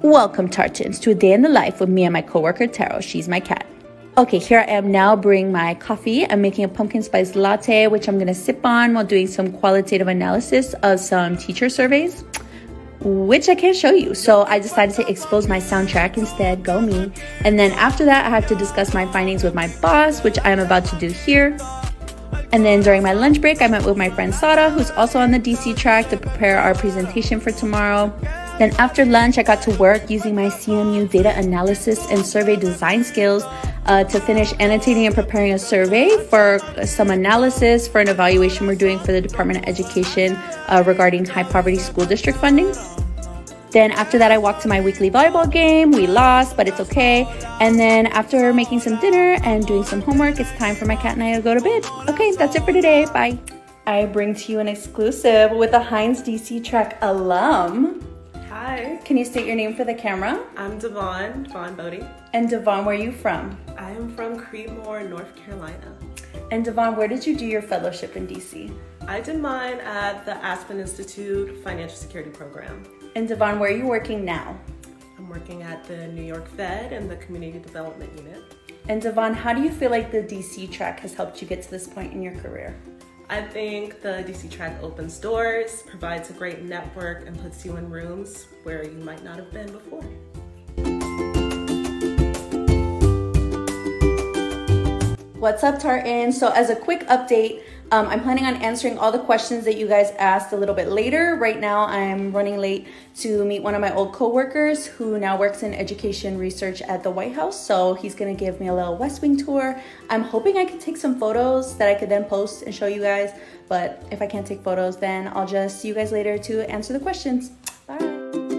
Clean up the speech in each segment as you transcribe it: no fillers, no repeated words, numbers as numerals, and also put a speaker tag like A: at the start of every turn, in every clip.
A: Welcome, Tartans, to a day in the life with me and my coworker Taro. She's my cat. Okay, here I am now brewing my coffee. I'm making a pumpkin spice latte, which I'm gonna sip on while doing some qualitative analysis of some teacher surveys, which I can't show you. So I decided to expose my soundtrack instead, go me. And then after that, I have to discuss my findings with my boss, which I'm about to do here. And then during my lunch break, I met with my friend Sara, who's also on the DC track, to prepare our presentation for tomorrow. Then after lunch, I got to work using my CMU data analysis and survey design skills to finish annotating and preparing a survey for some analysis for an evaluation we're doing for the Department of Education regarding high poverty school district funding. Then after that, I walked to my weekly volleyball game. We lost, but it's okay. And then after making some dinner and doing some homework, it's time for my cat and I to go to bed. Okay, that's it for today. Bye. I bring to you an exclusive with a Heinz DC track alum.
B: Hi.
A: Can you state your name for the camera?
B: I'm Devon Bodie.
A: And Devon, where are you from?
B: I am from Creedmoor, North Carolina.
A: And Devon, where did you do your fellowship in DC?
B: I did mine at the Aspen Institute Financial Security Program.
A: And Devon, where are you working now?
B: I'm working at the New York Fed and the Community Development Unit.
A: And Devon, how do you feel like the DC track has helped you get to this point in your career?
B: I think the DC track opens doors, provides a great network, and puts you in rooms where you might not have been before.
A: What's up, Tartan? So as a quick update, I'm planning on answering all the questions that you guys asked a little bit later. Right now, I'm running late to meet one of my old coworkers who now works in education research at the White House. So he's gonna give me a little West Wing tour. I'm hoping I can take some photos that I could then post and show you guys. But if I can't take photos, then I'll just see you guys later to answer the questions. Bye.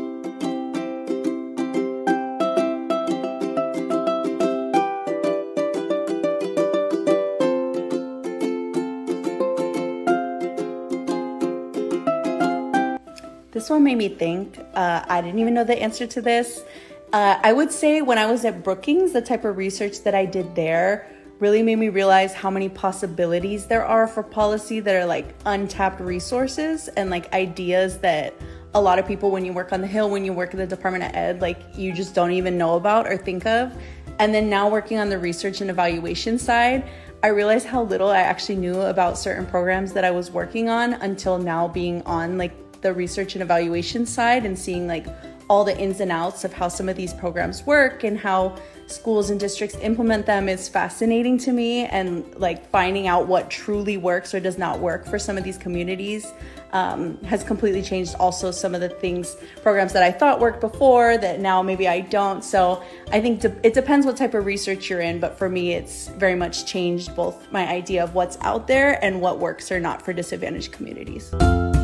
A: This one made me think. I didn't even know the answer to this. I would say when I was at Brookings, the type of research that I did there really made me realize how many possibilities there are for policy that are like untapped resources and like ideas that a lot of people, when you work on the Hill, when you work at the Department of Ed, like you just don't even know about or think of. And then now working on the research and evaluation side, I realized how little I actually knew about certain programs that I was working on until now being on like the research and evaluation side and seeing like all the ins and outs of how some of these programs work and how schools and districts implement them is fascinating to me. And like finding out what truly works or does not work for some of these communities has completely changed also some of the programs that I thought worked before that now maybe I don't. So I think it depends what type of research you're in, but for me it's very much changed both my idea of what's out there and what works or not for disadvantaged communities.